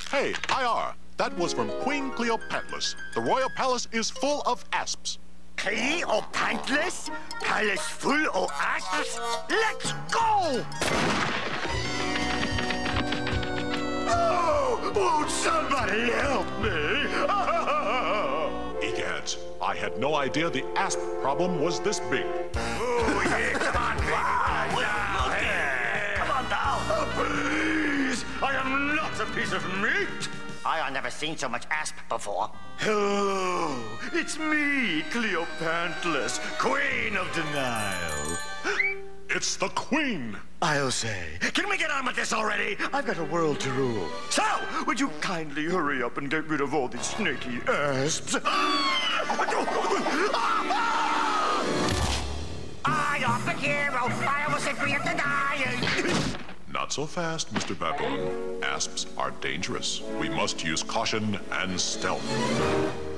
Hey, IR, that was from Queen Cleopatras. The royal palace is full of asps. Cleopatras? Palace full of asps? Let's go! Oh, won't somebody help me? Egads, I had no idea the asp problem was this big. Oh, yeah, come on, come on now. Oh, please, I am not a piece of meat. I have never seen so much asp before. Hello, it's me, Cleopatras, Queen of Denial. It's the Queen. I'll say. Can we get on with this already? I've got a world to rule. So, would you kindly hurry up and get rid of all these snaky asps? I am the hero. I was a Queen of Denial. Not so fast, Mr. Baboon. Asps are dangerous. We must use caution and stealth.